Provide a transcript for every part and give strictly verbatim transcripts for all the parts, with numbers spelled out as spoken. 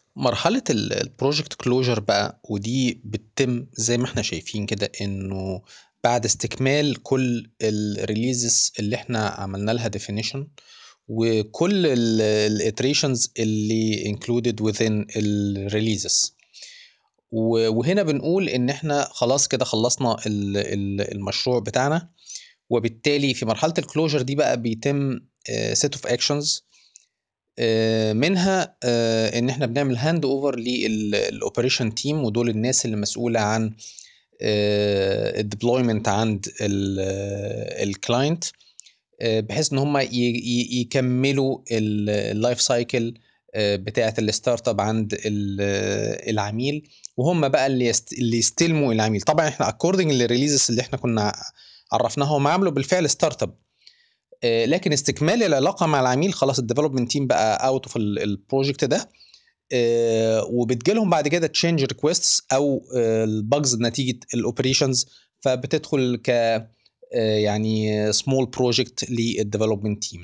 مرحلة ال الproject closure بقى، ودي بتتم زي ما إحنا شايفين كده، إنه بعد استكمال كل الreleases اللي إحنا عملنا لها definition وكل ال الiterations اللي included within الreleases. و وهنا بنقول إن إحنا خلاص كده خلّصنا ال ال المشروع بتاعنا، وبالتالي في مرحلة الclosure دي بقى بيتم آآ set of actions آآ منها آآ إن إحنا بنعمل hand over لل الoperation team، ودول الناس اللي مسؤولة عن آآ الdeployment عند ال الclient، آآ بحيث إن هم ي ي يكمّلوا ال الlife cycle آآ بتاعة الstartup عند ال العميل، وهم بقى اللي يست اللي يستلموا العميل. طبعًا إحنا according للreleases اللي إحنا كنا عرّفناها، هم عملوا بالفعل startup، آآ لكن استكمال العلاقة مع العميل خلاص الdevelopment team بقى out of ال الproject ده، آآ وبتيجي لهم بعد كده change requests أو آآ الbugs نتيجة الoperations، فبتدخل ك آآ يعني small project للdevelopment team.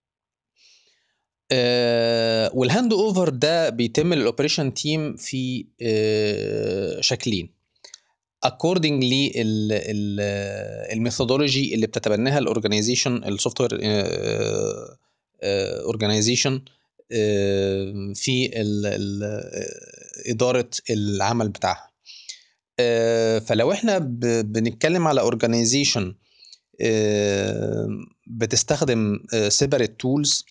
آآ والhand over ده بيتم للoperation team في آآ شكلين according لل ال الmethodology اللي بتتبناها الorganization الsoftware آآ آآ organization آآ في ال ال إدارة العمل بتاعها. آآ فلو إحنا ب بنتكلم على organization آآ بتستخدم آآ separate tools،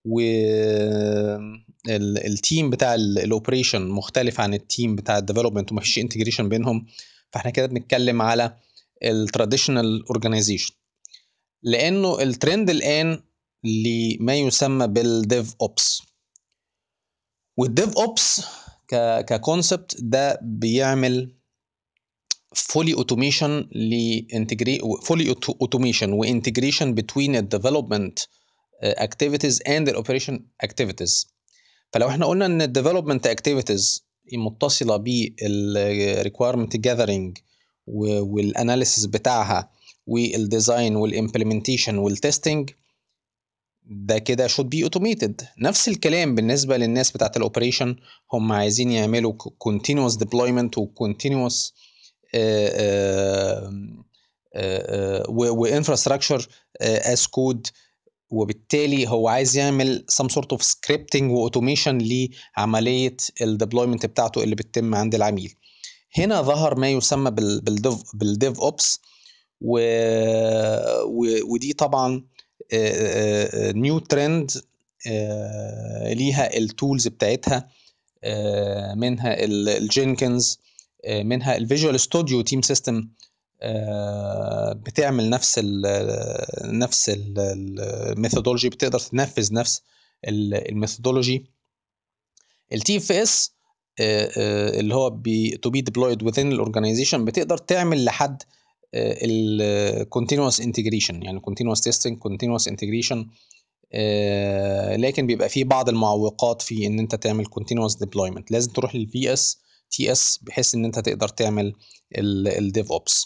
وآمم ال الteam بتاع ال الoperation مختلف عن الteam بتاع الdevelopment وما فيش integration بينهم، فإحنا كده بنتكلم على الtraditional organization. لإنه الtrend الآن لما يسمى بالDevOps. والDevOps ك كconcept ده بيعمل fully automation لintegra fully auto automation وintegration between الdevelopment آآ activities and الoperation activities. فلو إحنا قُلنا إن الdevelopment activities متصلة بالrequirement gathering و والanalysis بتاعها والdesign والimplementation والtesting، ده كده should be automated. نفس الكلام بالنسبة للناس بتاعة الoperation، هم عايزين يعملوا ك continuous deployment وcontinuous آآ آمم آآ و وinfrastructure آآ as code، وبالتالي هو عايز يعمل some sort of scripting وautomation لعملية الdeployment بتاعته اللي بتتم عند العميل. هنا ظهر ما يسمى بال بالdev بالDevOps، و و ودي طبعًا آآ new trend آآ ليها الtools بتاعتها، آآ منها ال الJenkins، آآ منها الVisual Studio Team System، آآ بتعمل نفس ال نفس ال ال الmethodology، بتقدر تنفذ نفس ال الmethodology. الTFS آآ آآ اللي هو ب to be deployed within الorganization بتقدر تعمل لحد آآ ال continuous integration، يعني continuous testing continuous integration، آآ لكن بيبقى في بعض المعوقات في إن أنت تعمل continuous deployment، لازم تروح للVS TS بحيث إن أنت تقدر تعمل ال الDevOps.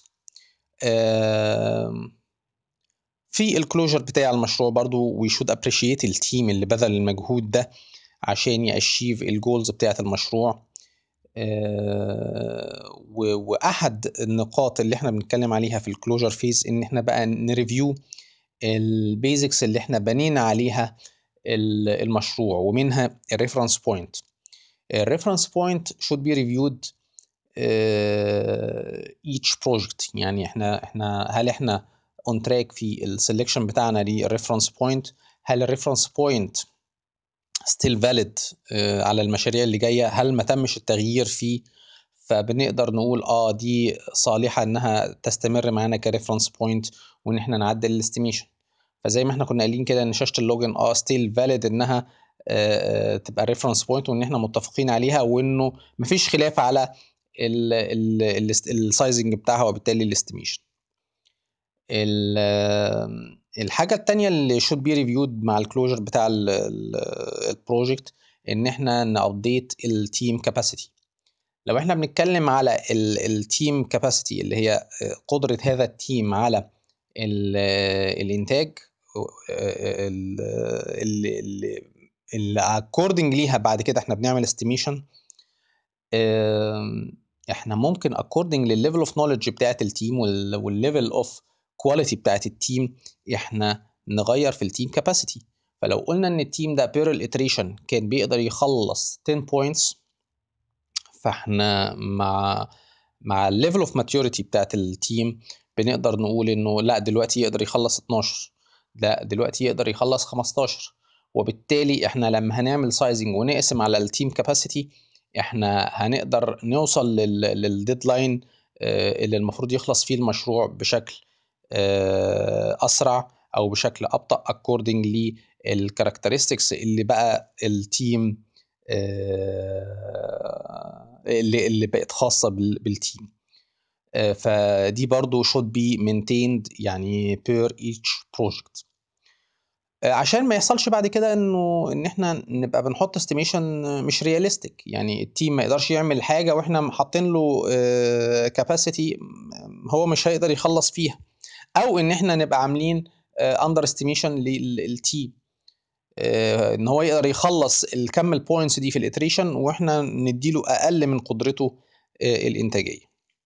آمم في الclosure بتاع المشروع برضه we should appreciate الteam اللي بذل المجهود ده عشان يachieve الgoals بتاعة المشروع. آآ و وأحد النقاط اللي إحنا بنتكلم عليها في الclosure phase إن إحنا بقى نreview الbasics اللي إحنا بنينا عليها ال المشروع، ومنها الreference point. الreference point should be reviewed آآ each project، يعني إحنا إحنا هل إحنا on track في الselection بتاعنا للreference point؟ هل الreference point still valid آآ على المشاريع اللي جاية؟ هل ما تمش التغيير فيه؟ فبنقدر نقول آه دي صالحة إنها تستمر معانا كreference point، وإن إحنا نعدل الestimation. فزي ما إحنا كنا قايلين كده إن شاشة اللوجن آه still valid إنها آآ تبقى reference point، وإن إحنا متفقين عليها، وإنه ما فيش خلاف على ال ال الاست الsizing بتاعها وبالتالي الestimation. ال آمم الحاجة التانية اللي should be reviewed مع الclosure بتاع ال ال الproject إن إحنا نupdate الteam capacity. لو إحنا بنتكلم على ال الteam capacity اللي هي آآ قدرة هذا الteam على ال الإنتاج، و آآ ال ال ال اللي according ليها بعد كده احنا بنعمل estimation. احنا ممكن according للليفل of knowledge بتاعت التيم والليفل of quality بتاعت التيم احنا نغير في التيم capacity. فلو قلنا ان التيم ده per iteration كان بيقدر يخلص ten points، فاحنا مع مع الليفل اوف ماتيوريتي بتاعت التيم بنقدر نقول انه لا دلوقتي يقدر يخلص اتناشر، لا دلوقتي يقدر يخلص خمستاشر. وبالتالي احنا لما هنعمل سايزنج ونقسم على التيم كاباسيتي احنا هنقدر نوصل للديدلاين اللي المفروض يخلص فيه المشروع بشكل اسرع او بشكل ابطأ according للكاركترستكس اللي بقى التيم اللي اللي بقت خاصه بالتيم. فدي برضو should be maintained يعني per each project عشان ما يحصلش بعد كده انه ان احنا نبقى بنحط estimation مش رياليستيك. يعني التيم ما يقدرش يعمل حاجه واحنا حاطين له capacity هو مش هيقدر يخلص فيها، او ان احنا نبقى عاملين under estimation للتيم ان هو يقدر يخلص الكم البوينتس دي في الاتريشن واحنا نديله اقل من قدرته الانتاجيه.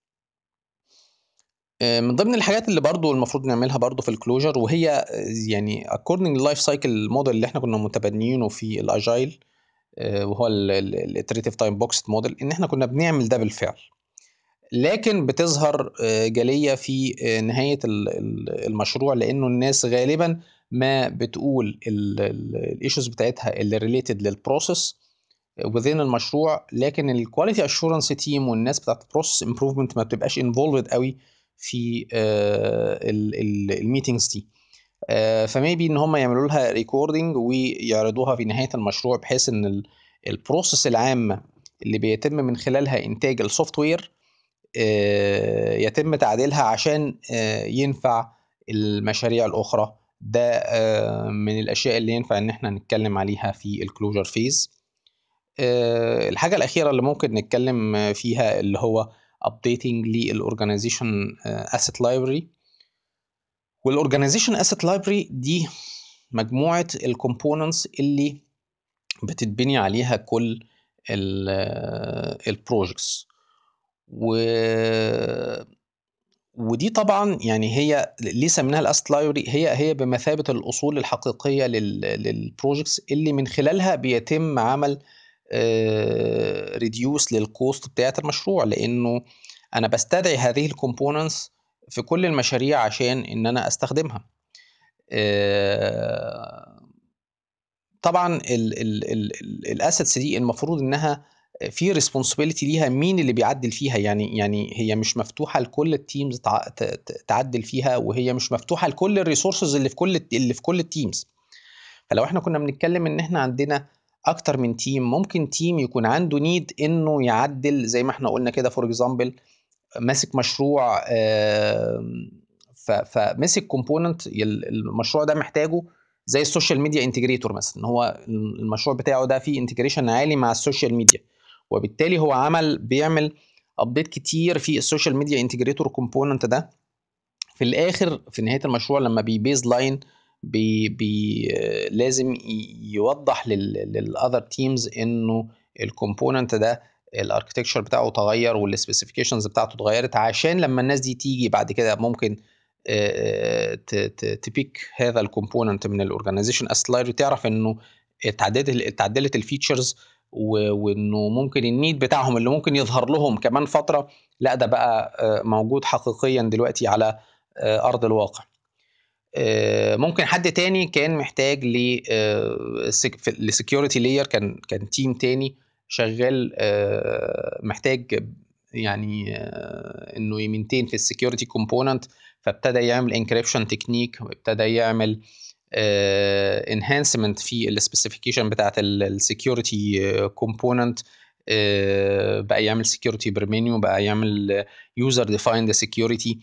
من ضمن الحاجات اللي برضو المفروض نعملها برضو في الكلوجر وهي يعني according life cycle model اللي احنا كنا متبنيينه في الاجايل وهو الاتريتيف تايم بوكس موديل، ان احنا كنا بنعمل ده بالفعل لكن بتظهر جليه في نهايه المشروع لانه الناس غالبا ما بتقول الايشوز بتاعتها اللي ريليتد للبروسيس within المشروع، لكن الكواليتي اشورنس تيم والناس بتاعت البروسيس امبروفمنت ما بتبقاش انفولفد قوي في الميتنجز دي. فميبي ان هم يعملوا لها ريكوردنج ويعرضوها في نهايه المشروع بحيث ان البروسيس العامه اللي بيتم من خلالها انتاج السوفت وير يتم تعديلها عشان ينفع المشاريع الاخرى. ده من الاشياء اللي ينفع ان احنا نتكلم عليها في الكلوجر فيز. الحاجه الاخيره اللي ممكن نتكلم فيها اللي هو updating للاورجانيزيشن asset library. والاورجانيزيشن asset library دي مجموعه الكومبوننتس اللي بتتبني عليها كل البروجكتس، و ودي طبعا يعني هي ليه سميناها الاسيت لايبرري، هي هي بمثابه الاصول الحقيقيه للبروجكتس اللي من خلالها بيتم عمل ريديوس للكوست بتاعه المشروع، لانه انا بستدعي هذه الكومبوننتس في كل المشاريع عشان ان انا استخدمها. طبعا الاسيتس دي المفروض انها في ريسبونسبيلتي ليها مين اللي بيعدل فيها، يعني يعني هي مش مفتوحه لكل التيمز تعدل فيها، وهي مش مفتوحه لكل الريسورسز اللي في كل اللي في كل التيمز. فلو احنا كنا بنتكلم ان احنا عندنا اكتر من تيم، ممكن تيم يكون عنده نيد انه يعدل زي ما احنا قلنا كده، فور اكزامبل ماسك مشروع فمسك كومبوننت المشروع ده محتاجه زي السوشيال ميديا انتجريتور مثلا، هو المشروع بتاعه ده فيه انتجريشن عالي مع السوشيال ميديا، وبالتالي هو عمل بيعمل ابديت كتير في السوشيال ميديا انتجريتور كومبوننت ده. في الاخر في نهايه المشروع لما بيبيز لاين بي بي لازم يوضح للاذر تيمز انه الكومبوننت ده الاركتكتشر بتاعه تغير والسبيسيفيكيشنز بتاعته اتغيرت، عشان لما الناس دي تيجي بعد كده ممكن تبيك هذا الكومبوننت من الاورجانيزيشن اسيت لايبرري تعرف انه اتعدلت اتعدلت الفيتشرز، وانه ممكن النيد بتاعهم اللي ممكن يظهر لهم كمان فتره لا ده بقى موجود حقيقيا دلوقتي على ارض الواقع. ممكن حد تاني كان محتاج ل لسكيورتي لاير، كان كان تيم تاني شغال محتاج يعني انه يمنتين في السكيورتي كومبوننت، فابتدى يعمل انكريبشن تكنيك وابتدى يعمل انهانسمنت في السبيسيفيكيشن بتاعت السكيورتي كومبوننت، بقى يعمل سكيورتي بير منيو، بقى يعمل يوزر ديفايند سكيورتي.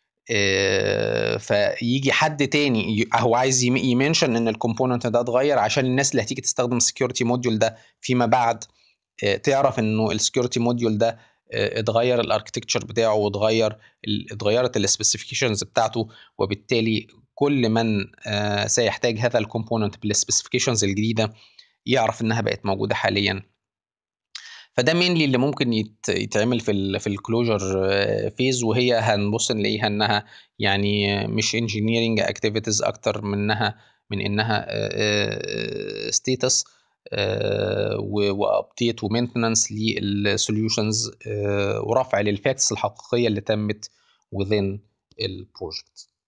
فيجي حد تاني هو عايز يمنشن ان الكومبوننت ده اتغير عشان الناس اللي هتيجي تستخدم السكيورتي موديول ده فيما بعد تعرف انه السكيورتي موديول ده اتغير الاركتكتشر بتاعه واتغير اتغيرت السبيسيفيكيشنز بتاعته، وبالتالي كل من سيحتاج هذا الكومبوننت بالسبيسيفيكيشنز الجديده يعرف انها بقت موجوده حاليا. فده مينلي اللي ممكن يت- يتعمل في ال في الكلوجر فيز، وهي هنبص نلاقيها انها يعني مش انجينيرنج اكتيفيتيز اكتر منها من انها ستيتس وابديت ومينتنانس للسوليوشنز ورفع للفاكتس الحقيقيه اللي تمت within البروجكت.